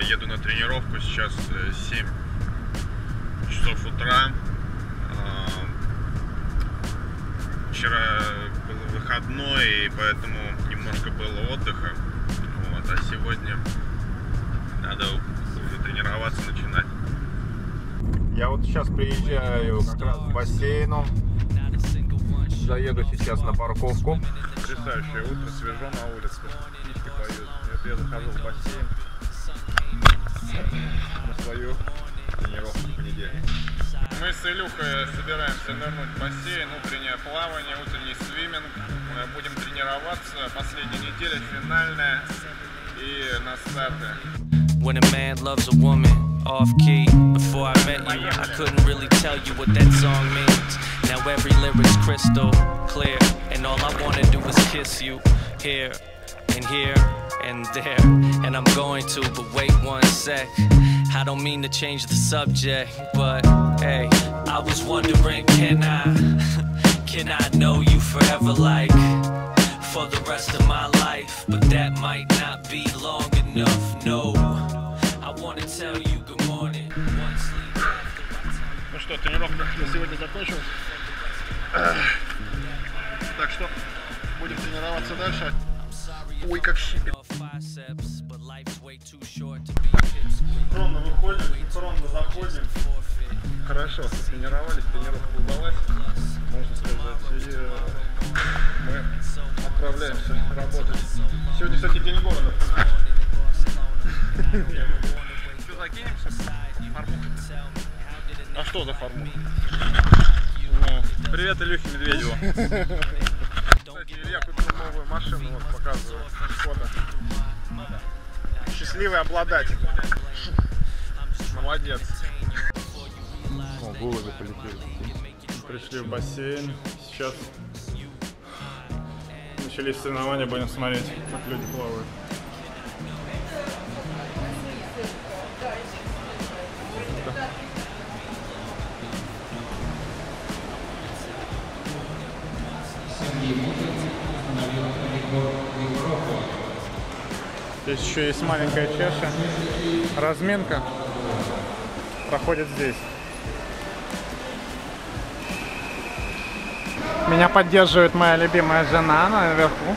еду на тренировку, сейчас 7 часов утра. Вчера был выходной, и поэтому немножко было отдыха. Вот, а сегодня надо уже тренироваться, начинать. Я вот сейчас приезжаю как раз к бассейну. Заеду сейчас на парковку. Потрясающее утро, свежо на улице. Птички поют. Вот я захожу в бассейн на свою тренировку в понедельник. Мы с Илюхой собираемся нырнуть в бассейн, утреннее плавание, утренний свиминг. Мы будем тренироваться. Последняя неделя, финальная. И на старте. When a man loves a woman, off key. Before I met you, I couldn't really tell you what that song means. Now every lyric's crystal clear, and all I wanna do is kiss you here and here and there. And I'm going to, but wait one sec. I don't mean to change the subject, but hey, I was wondering, can I know you forever, like for the rest of my life? But that might not be long enough, no. I wanna tell you good morning. Ну что, тренировка на сегодня закончилась. Так что будем тренироваться дальше. Ой, как щипит. Синхронно выходим, синхронно заходим. Хорошо, тренировались, тренировка удалась, можно сказать, и мы отправляемся работать. Сегодня, кстати, день города. Что, закинемся? Фармуха. А что за фармуха? Привет Илюхе Медведеву. Кстати, Илья купил новую машину, вот показываю. Шкода. Счастливый обладатель. Молодец. О, голуби полетели. Пришли в бассейн. Сейчас начались соревнования, будем смотреть, как люди плавают. Здесь еще есть маленькая чаша. Разминка проходит здесь. Меня поддерживает моя любимая жена наверху.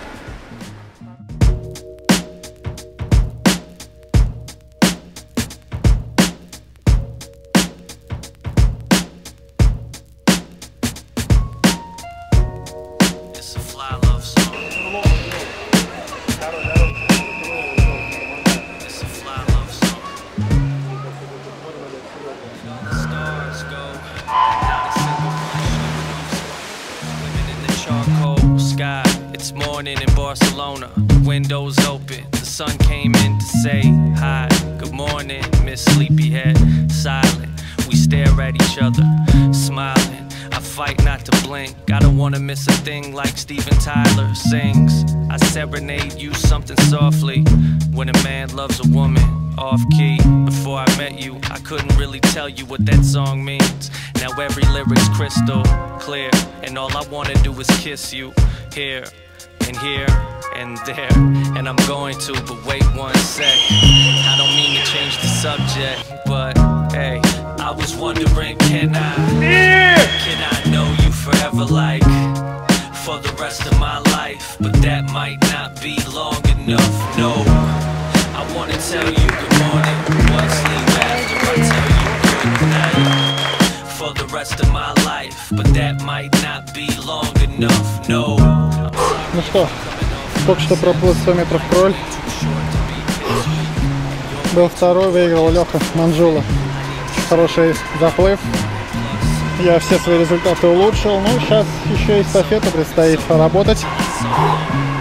It's morning in Barcelona, the windows open, the sun came in to say hi, good morning, Miss Sleepyhead, silent, we stare at each other, smiling, I fight not to blink, I don't wanna miss a thing like Steven Tyler sings, I serenade you something softly, when a man loves a woman, off key, before I met you, I couldn't really tell you what that song means, now every lyric's crystal clear, and all I wanna do is kiss you, here and here and there, and I'm going to, but wait one sec. I don't mean to change the subject, but hey, I was wondering, can I know you forever, like for the rest of my life? But that might not be long enough, no. I wanna tell you good morning, one sleep after I tell you good night, for the rest of my life. But that might not be long enough, no. Ну что, только что проплыл 100 метров кроль. Был второй, выиграл Леха Манжула. Хороший заплыв. Я все свои результаты улучшил. Ну, сейчас еще эстафету предстоит поработать.